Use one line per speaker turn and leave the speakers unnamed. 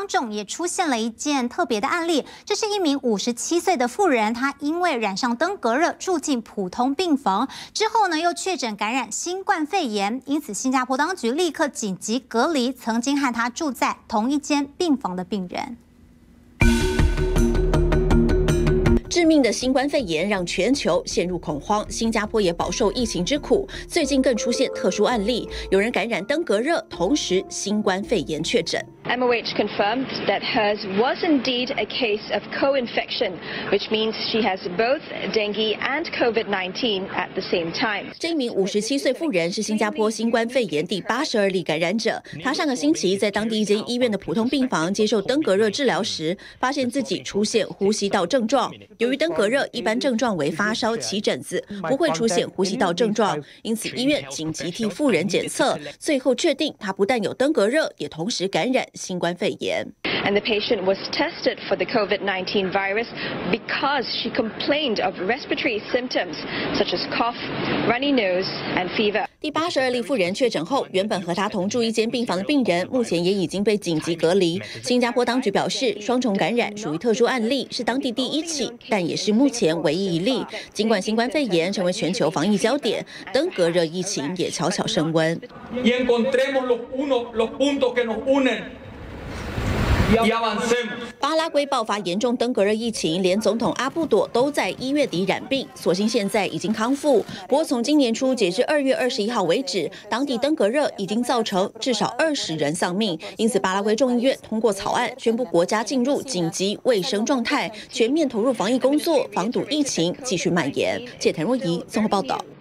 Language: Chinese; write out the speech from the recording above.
当中也出现了一件特别的案例，这是一名57岁的妇人，她因为染上登革热住进普通病房，之后呢又确诊感染新冠肺炎，因此新加坡当局立刻紧急隔离曾经和她住在同一间病房的病人。
致命的新冠肺炎让全球陷入恐慌，新加坡也饱受疫情之苦。最近更出现特殊案例，有人感染登革热，同时新冠肺炎确诊。
MOH confirmed that hers was indeed a case of co-infection, which means she has both dengue and COVID-19 at the same time.
这名57岁妇人是新加坡新冠肺炎第82例感染者。她上个星期在当地一间医院的普通病房接受登革热治疗时，发现自己出现呼吸道症状。由于登革热一般症状为发烧、起疹子，不会出现呼吸道症状，因此医院紧急替妇人检测，最后确定她不但有登革热，也同时感染 新冠肺炎。
And the patient was tested for the COVID-19 virus because she complained of respiratory symptoms such as cough, runny nose, and fever.
第82例妇人确诊后，原本和她同住一间病房的病人，目前也已经被紧急隔离。新加坡当局表示，双重感染属于特殊案例，是当地第1起，但也是目前唯一一例。尽管新冠肺炎成为全球防疫焦点，登革热疫情也悄悄升温。 巴拉圭爆发严重登革热疫情，连总统阿布朵都在1月底染病，所幸现在已经康复。不过从今年初截至2月21号为止，当地登革热已经造成至少20人丧命，因此巴拉圭众议院通过草案，宣布国家进入紧急卫生状态，全面投入防疫工作，防堵疫情继续蔓延。谢谭若仪综合报道。